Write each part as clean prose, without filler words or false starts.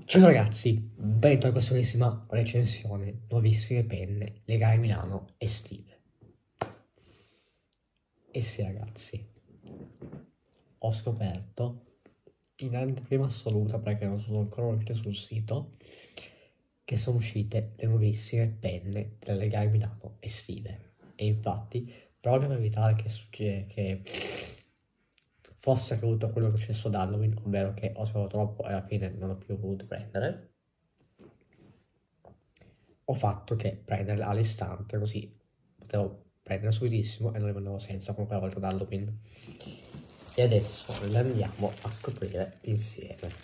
Ciao ragazzi, bentornati a questa nuovissima recensione, nuovissime penne, Legare Milano estive. E sì ragazzi, ho scoperto in anteprima assoluta, perché non sono ancora uscite sul sito, che sono uscite le nuovissime penne della Legare Milano estive. E infatti, proprio per evitare che fosse accaduto quello che è successo ad Halloween, ovvero che ho sperato troppo e alla fine non ho più voluto prendere, ho fatto che prendere all'istante, così potevo prendere subitissimo e non rimanevo senza come quella volta ad Halloween. E adesso le andiamo a scoprire insieme.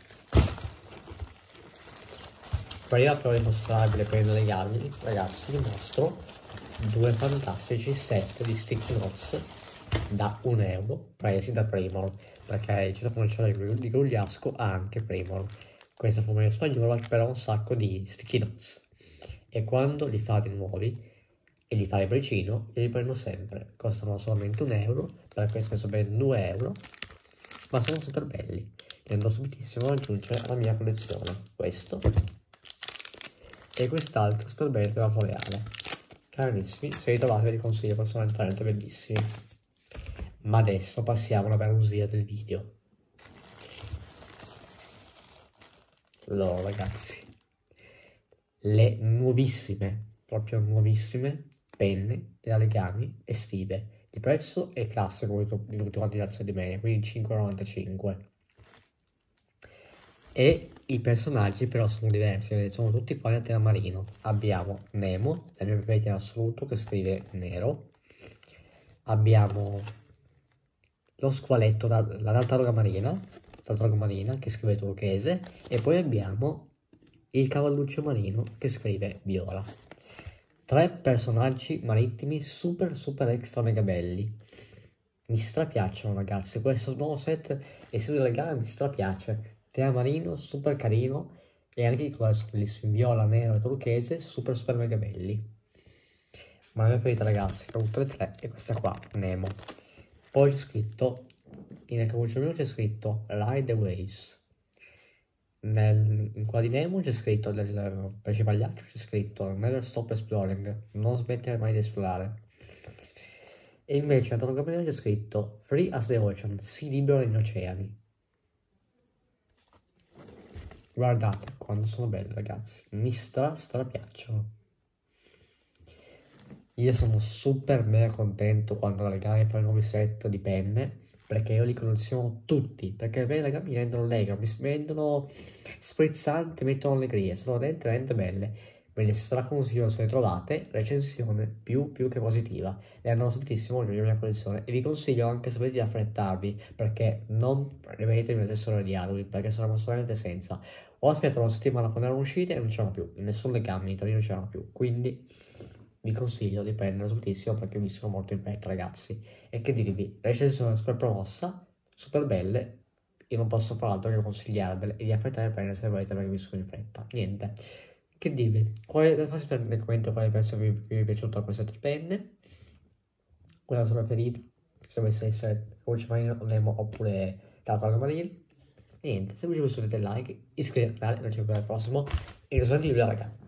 Prima però di mostrarvi le prende legali, ragazzi, vi mostro due fantastici set di sticky notes da €1 presi da Primor, perché il centro commerciale di Grugliasco ha anche Primor. Questa forma spagnola però ha un sacco di sticky notes e quando li fate nuovi e li fai a braccino li prendo sempre, costano solamente €1, per questo ho speso ben €2, ma sono super belli e andrò subitissimo ad aggiungere alla mia collezione questo e quest'altro super bello della L'Oreale. Carissimi, se li trovate ve li consiglio perché sono veramente bellissimi. Ma adesso passiamo alla vera usia del video. Allora ragazzi, le nuovissime, proprio nuovissime penne della Legami estive. Il prezzo è classico di tutti quanti gli altri di media, quindi €5,95. E i personaggi però sono diversi, sono tutti quanti a tema marino. Abbiamo Nemo, la mia preferita in assoluto, che scrive nero. Abbiamo lo squaletto, la tartaruga marina, che scrive turchese. E poi abbiamo il cavalluccio marino, che scrive viola. Tre personaggi marittimi super extra mega belli. Mi strapiacciono ragazzi, questo nuovo set e studio legale mi strapiace. Tema marino, super carino e anche i colori sono bellissimi, viola, nero e turchese, super mega belli. Ma la mia preferita ragazzi, tra tutte e tre, è questa qua, Nemo. Poi c'è scritto, nel capuccino c'è scritto Ride the Waves. In quella di Nemo c'è scritto, del pesce pagliaccio c'è scritto Never Stop Exploring, non smettere mai di esplorare. E invece a Tartaruga Marina c'è scritto Free as the Ocean, sii libero negli oceani. Guardate quanto sono belle ragazzi, mi strapiacciono. Io sono super mega contento quando la Legami fa i nuovi set di penne, perché io li colleziono tutti, perché le penne Legami mi rendono allegro, mi rendono sprezzanti, mettono allegria, sono veramente belle. Ve le straconsiglio se le trovate, recensione più che positiva. Le andrò subitissimo nella mia collezione e vi consiglio anche se volete di affrettarvi, perché non rivedete il tesoro di Halloween, perché sono assolutamente senza. Ho aspettato una settimana quando erano uscite e non c'erano più, in nessun Legami in Torino non c'erano più, quindi vi consiglio di prendere subitissimo perché mi sono molto in fretta ragazzi. E che dirvi, le recensioni super promossa, super belle, io non posso far altro che consigliarvele e di affrettare a prendere se volete perché mi sono in fretta. Niente, che dirvi, fatemi sapere nei commenti quale penso vi è piaciuto queste tre penne, quella è la sua preferita, se dovesse essere Dolce Marino, Nemo oppure Tartaruga Marina. Niente, se vi è piaciuto mettete like, iscrivetevi al canale, noi ci vediamo al prossimo e risolvetevi la raga.